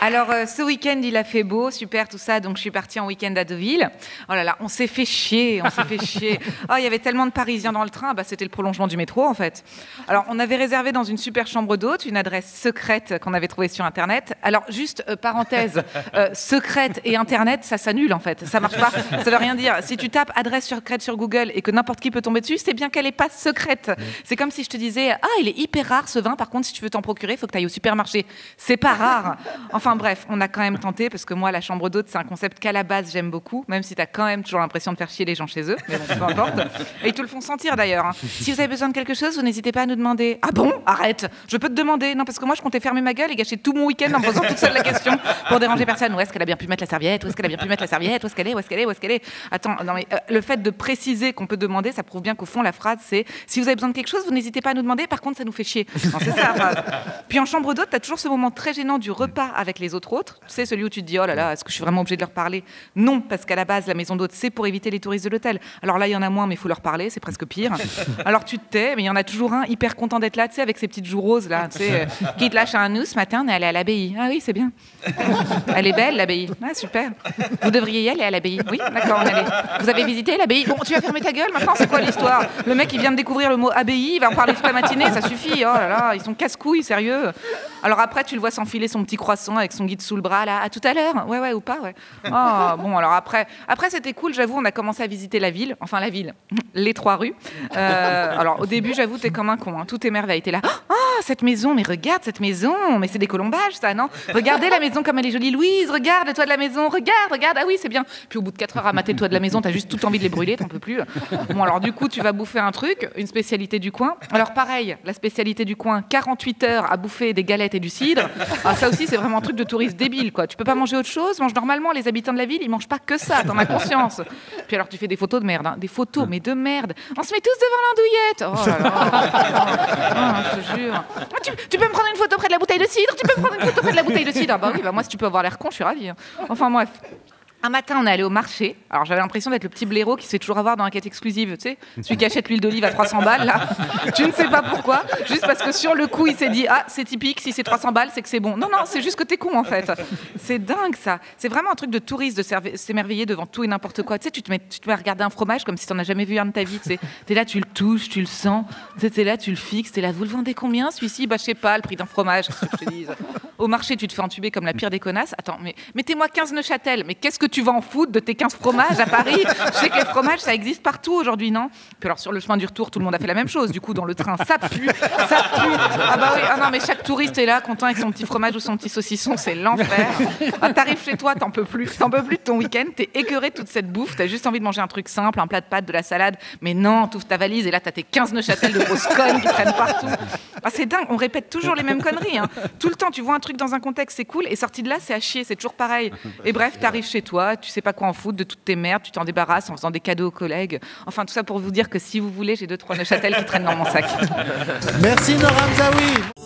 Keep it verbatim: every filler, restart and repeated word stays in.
Alors, euh, ce week-end, il a fait beau, super, tout ça, donc je suis partie en week-end à Deauville. Oh là là, on s'est fait chier, on s'est fait chier. Oh, il y avait tellement de Parisiens dans le train, bah, c'était le prolongement du métro, en fait. Alors, on avait réservé dans une super chambre d'hôte, une adresse secrète qu'on avait trouvée sur Internet. Alors, juste, euh, parenthèse, euh, secrète et Internet, ça s'annule, en fait. Ça marche pas, ça veut rien dire. Si tu tapes adresse secrète sur Google et que n'importe qui peut tomber dessus, c'est bien qu'elle est pas secrète. C'est comme si je te disais, ah, il est hyper rare ce vin, par contre, si tu veux t'en procurer, il faut que tu ailles au supermarché. C'est pas rare. Enfin, bref, on a quand même tenté, parce que moi, la chambre d'hôte, c'est un concept qu'à la base, j'aime beaucoup, même si tu as quand même toujours l'impression de faire chier les gens chez eux, mais bon, peu importe. Et ils te le font sentir, d'ailleurs. Hein. Si vous avez besoin de quelque chose, vous n'hésitez pas à nous demander. Ah bon? Arrête! Je peux te demander. Non, parce que moi, je comptais fermer ma gueule et gâcher tout mon week-end en me posant toute seule la question pour déranger personne. Où est-ce qu'elle a bien pu mettre la serviette? Où est-ce qu'elle a bien pu mettre la serviette? Où est-ce qu'elle est? Où est-ce qu'elle est? Où est-ce qu'elle est? Attends, non, mais euh, le fait de préciser qu'on peut demander, ça prouve bien qu'au fond, la phrase, c'est si vous avez besoin de quelque chose, vous n'hésitez pas à nous demander, par contre, ça nous fait chier. Non, c'est ça, la phrase. Puis en chambre d'hôte, tu as toujours ce moment très gênant du repas avec les autres autres. Tu sais, celui où tu te dis, oh là là, est-ce que je suis vraiment obligée de leur parler? Non, parce qu'à la base, la maison d'hôte, c'est pour éviter les touristes de l'hôtel. Alors là, il y en a moins, mais il faut leur parler, c'est presque pire. Alors tu te tais, mais il y en a toujours un hyper content d'être là, tu sais, avec ses petites joues roses, là, tu sais, euh, qui te lâche un nous, ce matin, on est allé à l'abbaye. Ah oui, c'est bien. Elle est belle, l'abbaye. Ah, super. Vous devriez y aller à l'abbaye. Oui, d'accord, on allait. Vous avez visité l'abbaye? Bon, tu vas fermer ta gueule, maintenant, c'est quoi l'histoire? Le mec, il vient de découvrir le mot abbaye, il va en parler toute la matinée, ça suffit. Oh là là, ils sont casse-couilles, sérieux. Alors après, tu le vois s'enfiler son petit croissant avec son guide sous le bras, là, à tout à l'heure. Ouais, ouais, ou pas, ouais. Oh, bon, alors après, après c'était cool, j'avoue, on a commencé à visiter la ville, enfin la ville, les trois rues. Euh, alors au début, j'avoue, t'es comme un con, hein, tout est merveille. T'es là, oh, cette maison, mais regarde cette maison, mais c'est des colombages, ça, non? Regardez la maison comme elle est jolie, Louise, regarde le toit de la maison, regarde, regarde, ah oui, c'est bien. Puis au bout de quatre heures à mater le toit de la maison, t'as juste tout envie de les brûler, t'en peux plus. Bon, alors du coup, tu vas bouffer un truc, une spécialité du coin. Alors pareil, la spécialité du coin, quarante-huit heures à bouffer des galettes et du cidre. Ah, ça aussi, c'est vraiment un truc de touriste débile, quoi. Tu peux pas manger autre chose, mange normalement. Les habitants de la ville, ils mangent pas que ça, t'en as conscience. Puis alors, tu fais des photos de merde, hein. Des photos, mais de merde. On se met tous devant l'andouillette. Oh là là. Oh, je te jure. Tu, tu peux me prendre une photo près de la bouteille de cidre? Tu peux me prendre une photo près de la bouteille de cidre? Ah bah oui, bah moi, si tu peux avoir l'air con, je suis ravie. Hein. Enfin, bref. Un matin, on est allé au marché. Alors, j'avais l'impression d'être le petit blaireau qui se fait toujours avoir dans la quête exclusive, tu sais, celui qui achète l'huile d'olive à trois cents balles, là. Tu ne sais pas pourquoi, juste parce que sur le coup, il s'est dit, ah, c'est typique, si c'est trois cents balles, c'est que c'est bon. Non, non, c'est juste que t'es con, en fait. C'est dingue, ça. C'est vraiment un truc de touriste de s'émerveiller devant tout et n'importe quoi. Tu sais, tu te mets, tu te mets à regarder un fromage comme si t'en as jamais vu un de ta vie, tu sais. T'es là, tu le touches, tu le sens. T'es là, tu le fixes. T'es là, vous le vendez combien, celui-ci? Bah, je sais pas, le prix d'un fromage, qu'est-ce que je te dise. Au marché, tu te fais entuber comme la pire des connasses. Attends, mais mettez-moi quinze Neuchâtel. Mais qu'est-ce que tu vas en foutre de tes quinze fromages à Paris? Je sais que les fromages, ça existe partout aujourd'hui, non? Puis alors, sur le chemin du retour, tout le monde a fait la même chose. Du coup, dans le train, ça pue, ça pue. Ah bah oui, ah non, mais chaque touriste est là, content avec son petit fromage ou son petit saucisson, c'est l'enfer. Ah, t'arrives chez toi, t'en peux plus. T'en peux plus de ton week-end, t'es écœuré de toute cette bouffe, t'as juste envie de manger un truc simple, un plat de pâtes, de la salade. Mais non, t'ouvres ta valise et là, t'as tes quinze Neuchâtel de grosses connes qui traînent partout. Ah, c'est dingue, on répète toujours les mêmes conneries. Hein. Tout le temps, tu vois un truc dans un contexte, c'est cool, et sorti de là, c'est à chier, c'est toujours pareil. Et bref, t'arrives chez toi, tu sais pas quoi en foutre de toutes tes merdes, tu t'en débarrasses en faisant des cadeaux aux collègues. Enfin, tout ça pour vous dire que si vous voulez, j'ai deux, trois Neuchâtel qui traînent dans mon sac. Merci Nora Mzaoui.